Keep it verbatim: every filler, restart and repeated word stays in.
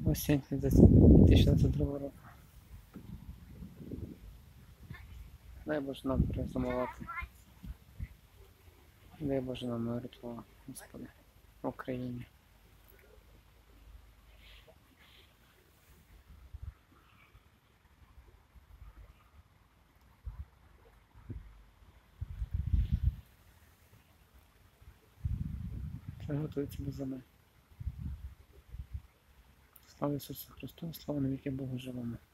Осінь дві тисячі двадцять другого року. Дай Боже нам перезимувати. Дай Боже нам миру Твого, Господи, в Україні. Це готується до зими. Слава Ісусу Христу, слава навіки Богу живому.